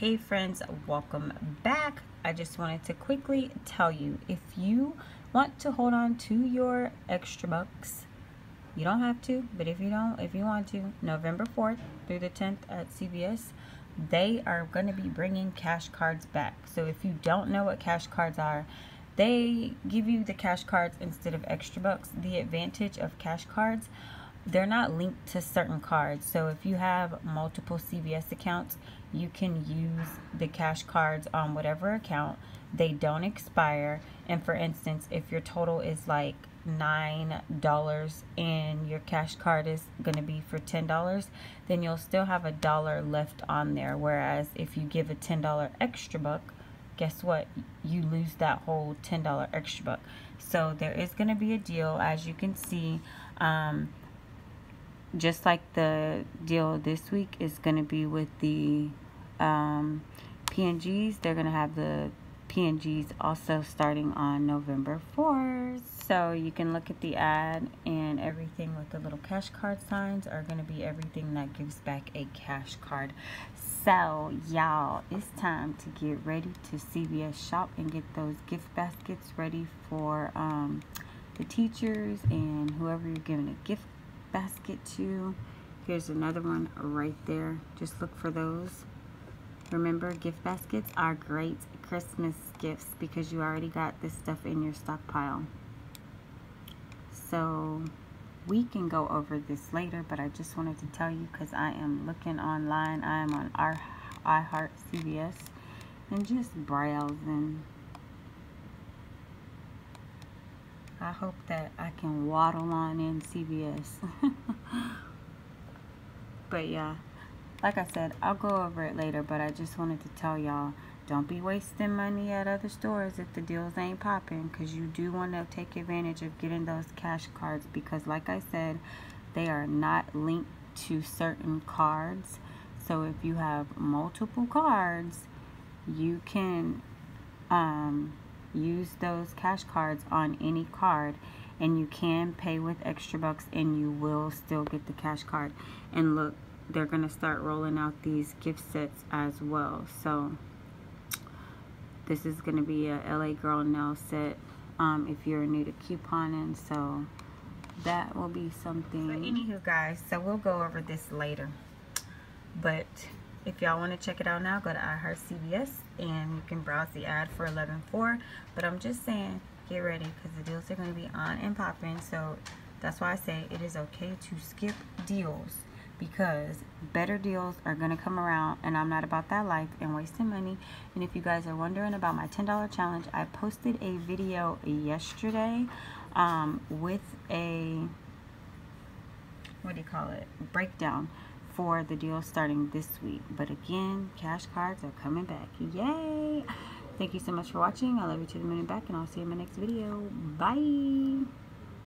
Hey friends, welcome back. I just wanted to quickly tell you, if you want to hold on to your extra bucks, you don't have to, but if you want to, November 4th through the 10th at CVS, they are going to be bringing cash cards back. So if you don't know what cash cards are, they give you the cash cards instead of extra bucks. The advantage of cash cards, they're not linked to certain cards. So if you have multiple CVS accounts, you can use the cash cards on whatever account. They don't expire. And for instance, if your total is like $9 and your cash card is going to be for $10, then you'll still have $1 left on there. Whereas if you give a $10 extra buck, guess what? You lose that whole $10 extra buck. So there is going to be a deal, as you can see. Just like the deal this week is going to be with the P&Gs. They're going to have the P&Gs also starting on November 4th. So you can look at the ad, and everything with the little cash card signs are going to be everything that gives back a cash card. So y'all, it's time to get ready to CVS shop and get those gift baskets ready for the teachers and whoever you're giving a gift basket to. Here's another one right there. Just look for those. Remember, gift baskets are great Christmas gifts because you already got this stuff in your stockpile. So we can go over this later, but I just wanted to tell you because I am looking online. I am on our iHeart CVS and just browsing. I hope that I can waddle on in CVS. But yeah, like I said, I'll go over it later, but I just wanted to tell y'all, don't be wasting money at other stores if the deals ain't popping, because you do want to take advantage of getting those cash cards, because like I said, they are not linked to certain cards. So if you have multiple cards, you can use those cash cards on any card, and you can pay with extra bucks and you will still get the cash card. And look, they're gonna start rolling out these gift sets as well. So this is gonna be a LA Girl nail set if you're new to couponing, so that will be something. But anywho guys, so we'll go over this later, but if y'all want to check it out now, go to iHeart CVS and you can browse the ad for 11/4. But I'm just saying, get ready because the deals are going to be on and popping. So that's why I say it is okay to skip deals, because better deals are going to come around, and I'm not about that life and wasting money. And if you guys are wondering about my $10 challenge, I posted a video yesterday with a, what do you call it, breakdown for the deal starting this week. But again, cash cards are coming back. Yay! Thank you so much for watching. I love you to the moon and back, and I'll see you in my next video. Bye!